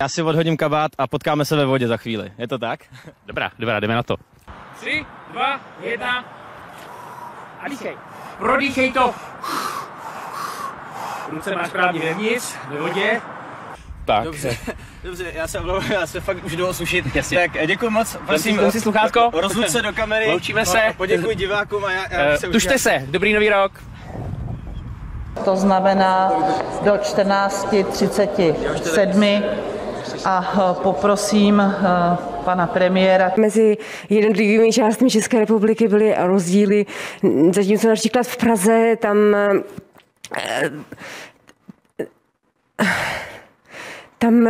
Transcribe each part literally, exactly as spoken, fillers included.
Já si odhodím kabát a potkáme se ve vodě za chvíli. Je to tak? Dobrá, dobrá, jdeme na to. Tři, dva, jedna. A dýchej. Prodýchej to. Ruce máš právě vevnitř, ve vodě. Tak. Dobře, dobře, já se omlouvám, já se fakt už jdu osušit. Jasně. Tak děkuji moc, prosím, Vem si sluchátko. rozluč se do kamery. Loučíme se. Poděkuji divákům a já, já Uh, se tušte se, dobrý nový rok. To znamená do čtrnácti třiceti sedmi a poprosím pana premiéra. Mezi jednotlivými částmi České republiky byly rozdíly, zatímco například v Praze tam tam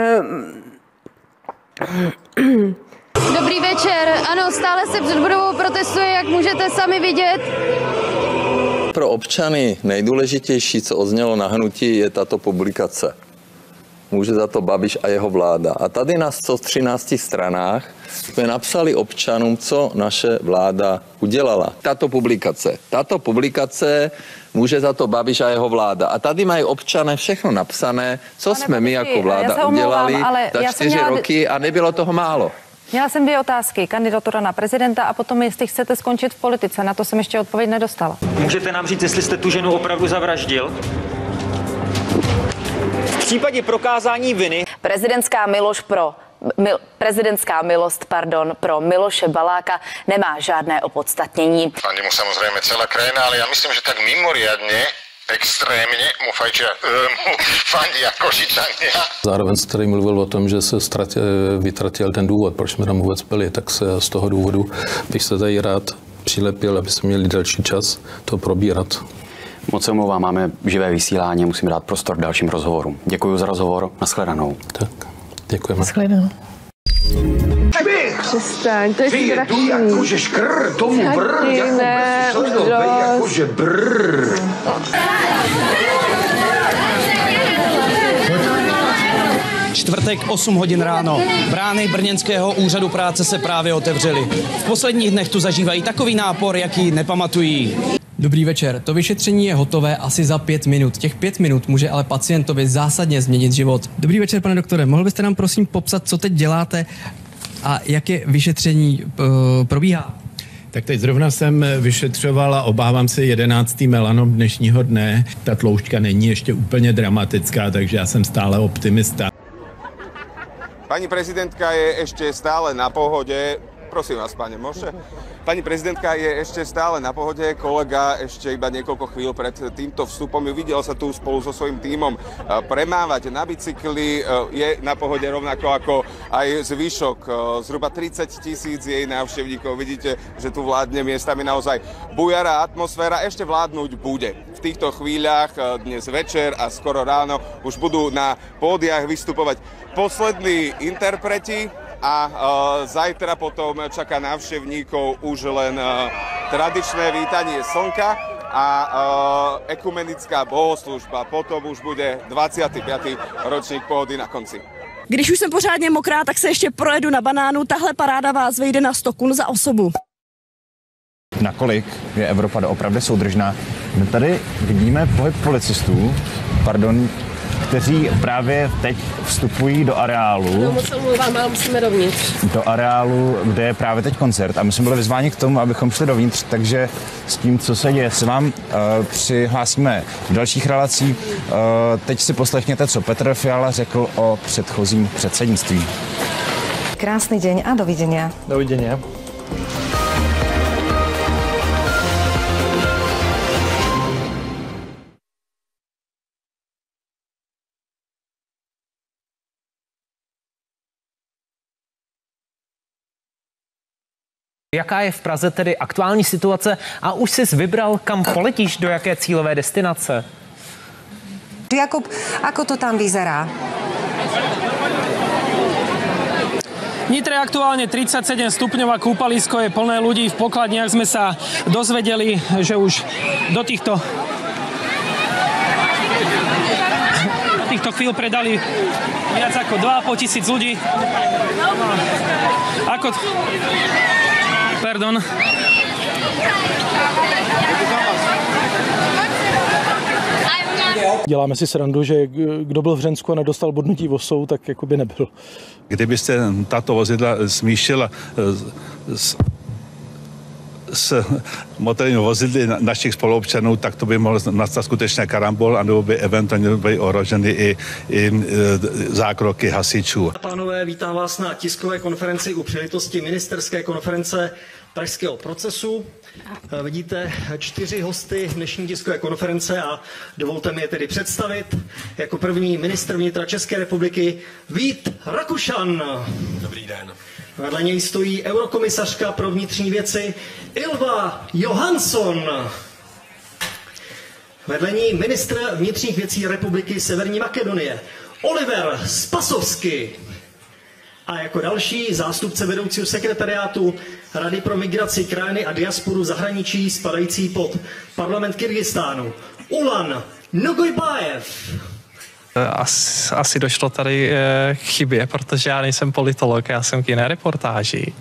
Dobrý večer, ano, stále se před budovou protestuje, jak můžete sami vidět. Pro občany nejdůležitější, co oznělo na hnutí, je tato publikace. Může za to Babiš a jeho vláda. A tady na sto třinácti stranách jsme napsali občanům, co naše vláda udělala. Tato publikace. Tato publikace může za to Babiš a jeho vláda. A tady mají občané všechno napsané, co Pane jsme Babiši, my jako vláda udělali za čtyři měla... roky a nebylo toho málo. Měla jsem dvě otázky. Kandidatura na prezidenta a potom, jestli chcete skončit v politice. Na to jsem ještě odpověď nedostala. Můžete nám říct, jestli jste tu ženu opravdu zavraždil? V případě prokázání viny... Prezidentská miloš pro... Mil, prezidentská milost, pardon, pro Miloše Baláka nemá žádné opodstatnění. Fandí mu samozřejmě celá krajina, ale já myslím, že tak mimoriadně extrémně mu fajčia, mu fandí jako Košičania. Zároveň jste tady mluvil o tom, že se ztratil, vytratil ten důvod, proč jsme tam vůbec byli, tak se z toho důvodu bych se tady rád přilepil, aby jsme měli delší čas to probírat. Moc se omlouvám, máme živé vysílání, musím dát prostor dalším rozhovorům. Děkuji za rozhovor, nashledanou. Tak, děkujeme. Nashledanou. Přestaň, to je strašný. Ty jakože škrr, tomu brr, jako jakože brr. Čtvrtek osm hodin ráno. Brány brněnského úřadu práce se právě otevřely. V posledních dnech tu zažívají takový nápor, jaký nepamatují. Dobrý večer. To vyšetření je hotové asi za pět minut. Těch pět minut může ale pacientovi zásadně změnit život. Dobrý večer, pane doktore. Mohl byste nám prosím popsat, co teď děláte a jak je vyšetření uh, probíhá? Tak teď zrovna jsem vyšetřoval a obávám se jedenáctý melanom dnešního dne. Ta tloušťka není ještě úplně dramatická, takže já jsem stále optimista. Pani prezidentka je ešte stále na pohode. Prosím vás, pane, môžete? Pani prezidentka je ešte stále na pohode, kolega ešte iba niekoľko chvíľ pred týmto vstupom ju videl sa tu spolu so svojím tímom premávať na bicykli, je na pohode rovnako ako aj zvyšok, zhruba tridsať tisíc jej návštevníkov. Vidíte, že tu vládne miestami naozaj bujará atmosféra, ešte vládnuť bude. V týchto chvíľach, dnes večer a skoro ráno, už budú na pódiách vystupovať poslední interpreti, a uh, zajtra potom čaká návštevníkov už len uh, tradičné vítanie slnka a uh, ekumenická bohoslužba. Potom už bude dvacátý pátý ročník pohody na konci. Když už jsem pořádně mokrá, tak se ještě projedu na banánu. Tahle paráda vás vejde na sto kun za osobu. Nakolik je Evropa doopravdy soudržná? My tady vidíme pohyb policistů, pardon, kteří právě teď vstupují do areálu. No, moc omlouvám, ale musíme dovnitř. Do areálu, kde je právě teď koncert. A my jsme byli vyzváni k tomu, abychom šli dovnitř, takže s tím, co se děje, se vám uh, přihlásíme v dalších relacích. Uh, teď si poslechněte, co Petr Fiala řekl o předchozím předsednictví. Krásný deň a dovidenia. Dovidenia. Jaká je v Praze tedy aktuální situace a už jsi vybral, kam poletíš, do jaké cílové destinace? Jakub, ako to tam vyzerá? Nitr je aktuálne tridsaťsedem stupňov a kúpalisko je plné ľudí. V pokladniach sme sa dozvedeli, že už do týchto do týchto chvíľ predali viac ako dva a pol tisíc ľudí. Ako... Pardon. I'm Děláme si srandu, že kdo byl v Hřensku a nedostal bodnutí vosou, tak jako by nebyl. Kdybyste tato vozidla smíšila s, s motorovými vozidly našich spoluobčanů, tak to by mohl nastat skutečně karambol, anebo by eventuálně byly ohroženy i, i zákroky hasičů. Pánové, vítám vás na tiskové konferenci u příležitosti ministerské konference pražského procesu. Vidíte čtyři hosty dnešní tiskové konference a dovolte mi je tedy představit. Jako první ministr vnitra České republiky Vít Rakušan. Dobrý den. Vedle něj stojí eurokomisařka pro vnitřní věci Ylva Johansson. Vedle ní ministr vnitřních věcí republiky Severní Makedonie Oliver Spasovský. A jako další zástupce vedoucího sekretariátu Rady pro migraci, krajiny a diasporu v zahraničí spadající pod parlament Kyrgyzstánu Ulan Nogojbajev. Asi, asi došlo tady k chybě, protože já nejsem politolog, já jsem k jiné reportáži.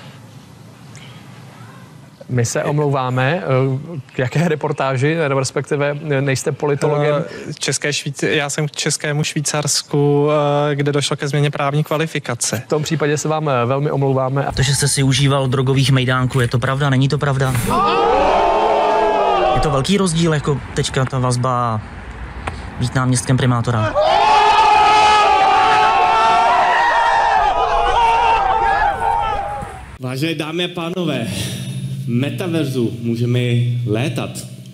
My se omlouváme. K jaké reportáži, respektive nejste politologem? České Švýc- já jsem k Českému Švýcarsku, kde došlo ke změně právní kvalifikace. V tom případě se vám velmi omlouváme. To, že jste si užíval drogových mejdánků, je to pravda? Není to pravda? Je to velký rozdíl, jako teďka ta vazba být náměstkem primátora. Vážené dámy a pánové, v metaverzu můžeme létat.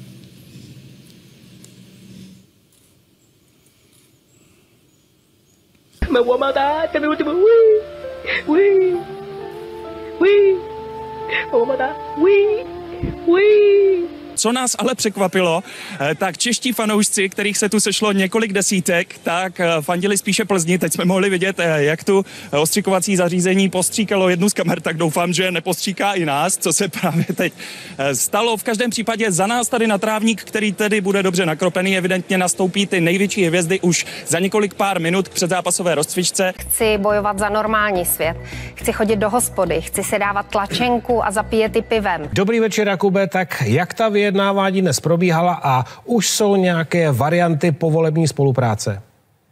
Co nás ale překvapilo, tak čeští fanoušci, kterých se tu sešlo několik desítek, tak fandili spíše Plzni. Teď jsme mohli vidět, jak tu ostřikovací zařízení postříkalo jednu z kamer, tak doufám, že nepostříká i nás, co se právě teď stalo. V každém případě za nás tady na trávník, který tedy bude dobře nakropený, evidentně nastoupí ty největší hvězdy už za několik pár minut k předzápasové rozcvičce. Chci bojovat za normální svět. Chci chodit do hospody, chci si dávat tlačenku a zapíjet i pivem. Dobrý večer, Jakube. Tak jak ta vyjednávání dnes probíhala a už jsou nějaké varianty povolební spolupráce?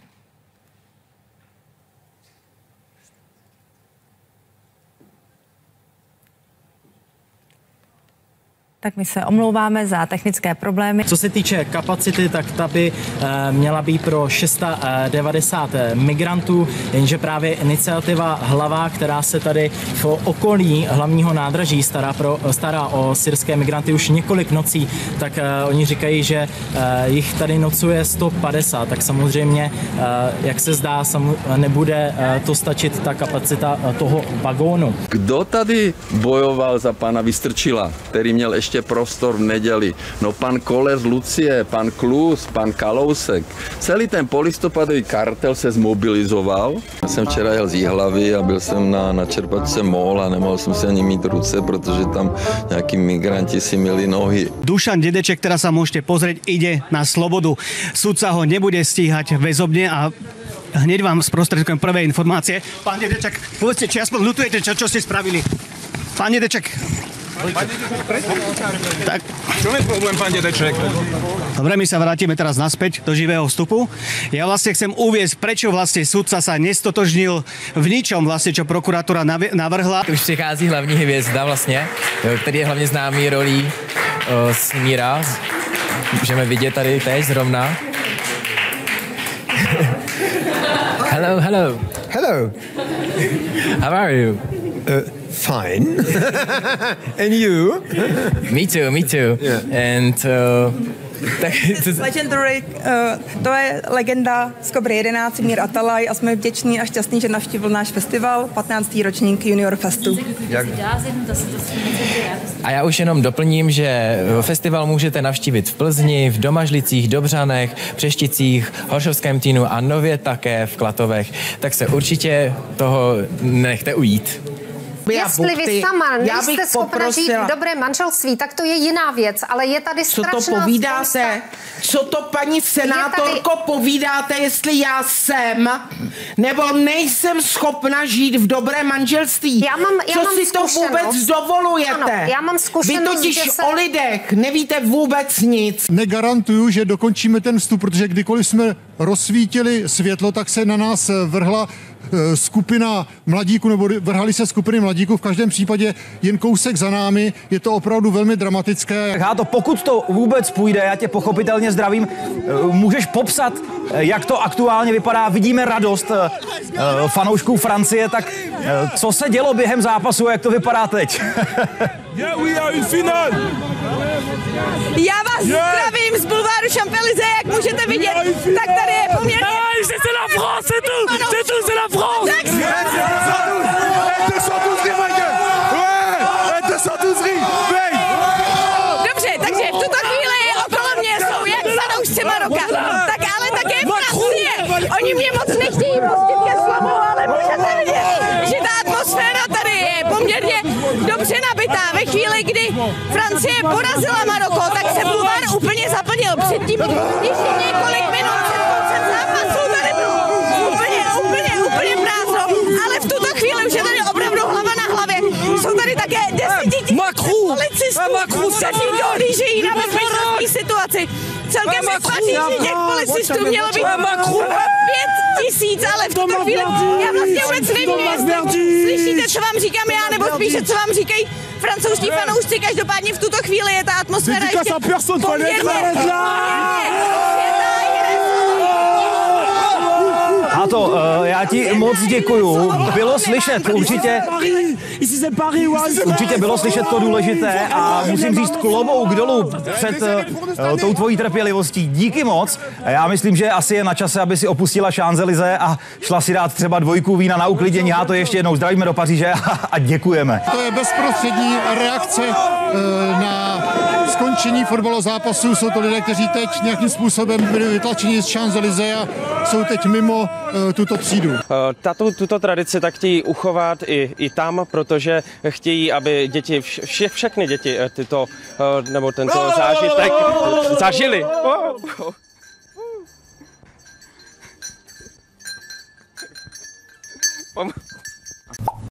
Tak my se omlouváme za technické problémy. Co se týče kapacity, tak ta by e, měla být pro šest set devadesát migrantů, jenže právě iniciativa Hlava, která se tady v okolí hlavního nádraží stará, pro, stará o syrské migranty už několik nocí, tak e, oni říkají, že e, jich tady nocuje sto padesát, tak samozřejmě, e, jak se zdá, samu, nebude e, to stačit ta kapacita e, toho vagónu. Kdo tady bojoval za pana Vystrčila, který měl ještě ještě prostor v neděli. No pan Koller z Lucie, pan Klus, pan Kalousek. Celý ten polistopadový kartel se zmobilizoval. Já jsem včera jel z Jihlavy a byl jsem na, na čerpačce MOL a nemohl jsem si ani mít ruce, protože tam nějaký migranti si měli nohy. Dušan Dedeček, teraz sa môžete pozrieť, ide na slobodu. Sudca ho nebude stíhať väzobne a hneď vám sprostredkujem prvé informácie. Pán Dedeček, povedzte, či aspoň ľutujete, čo, čo ste spravili. Pán Dedeček. Tak. Čo je problém, pán Dedeček? Dobre, my sa vrátime teraz naspäť do živého vstupu. Ja vlastne chcem uviesť, prečo vlastne sudca sa nestotožnil v ničom vlastne, čo prokuratúra navrhla. Už přichází hlavní hvězda vlastně, který je hlavně známý rolí uh, Smíra. Můžeme vidět tady teď zrovna. Hello, hello. Hello. How are you? Uh, fine. And you? Me too, me too. Yeah. And uh, tak, to... Legendary, uh, to je legenda z Kobry jedenáct, Mír Atalaj, a jsme vděční a šťastní, že navštívil náš festival, patnáctý ročník Junior Festu. Jak? A já už jenom doplním, že festival můžete navštívit v Plzni, v Domažlicích, Dobřanech, Přešticích, Horšovském Týnu a nově také v Klatovech. Tak se určitě toho nechte ujít. Jestli vy sama já bych nejste schopna žít poprosila- v dobrém manželství, tak to je jiná věc, ale je tady Co strašná to povídáte? spousta- Co to, paní senátorko, tady- povídáte, jestli já jsem nebo nejsem schopna žít v dobrém manželství? Já mám- já Co mám si to zkušenost. vůbec dovolujete? Ano, já mám zkušenost, Vy totiž že se- o lidech nevíte vůbec nic. Negarantuju, že dokončíme ten vstup, protože kdykoliv jsme rozsvítili světlo, tak se na nás vrhla eh, skupina mladíků, nebo vrhali se skupiny mladíků, v každém případě jen kousek za námi, je to opravdu velmi dramatické. Tak Háto, pokud to vůbec půjde, já tě pochopitelně zdravím, eh, můžeš popsat, eh, jak to aktuálně vypadá, vidíme radost eh, eh, fanoušků Francie, tak eh, co se dělo během zápasu a jak to vypadá teď? Yeah, we are in final. Já vás Yeah. zdravím z bulváru Champs-Élysées, jak můžete vidět, tak tady je poměrně... Hey, c'est la France, c'est tout, c'est tout, c'est la France. Tak- deux cent douze rue, ma gueule. Ouais, deux cent douze rue, veille. Dobře, takže v tuto chvíli okolo mě jsou jak fanoušci Maroka, tak ale také Francie. Oni mě moc nechtějí pustit ke slovu, ale můžete vidět, že ta atmosféra tady je poměrně dobře nabitá. Ve chvíli, kdy Francie porazila Maroko, tak se bulvár úplně zaplnil. Předtím ještě několik minut před koncem zápasu tady bylo úplně, úplně, úplně prázdno, ale v tuto chvíli už je tady opravdu hlava na hlavě. Jsou tady také desetitisíce policistů, kteří dohlížejí na bezpečnostní situaci. Celkem se tváří, že těch policistů mělo být pět tisíc, ale v tuto chvíli já vlastně vůbec nevím, jestli slyšíte, co vám říkám já, nebo spíše, co vám říkají francouzští fanoušci. Každopádně v tuto chvíli je ta atmosféra ještě poměrně... Háto, eh, já ti moc děkuju. Bylo slyšet určitě, určitě bylo slyšet to důležité a musím říct klobouk dolů před eh, tou tvojí trpělivostí. Díky moc. Já myslím, že asi je na čase, aby si opustila Champs-Élysées a šla si dát třeba dvojku vína na uklidění. Háto, ještě jednou zdravíme do Paříže a děkujeme. To je bezprostřední reakce eh, na skončení fotbalového zápasu. Jsou to lidé, kteří teď nějakým způsobem byli vytlačeni z Champs-Élysées a jsou teď mimo eh, tuto třídu. Tato, tuto tradici tak chtějí uchovat i, i tam, protože chtějí, aby děti, vše, všechny děti tyto, nebo tento zážitek zažili. Pom-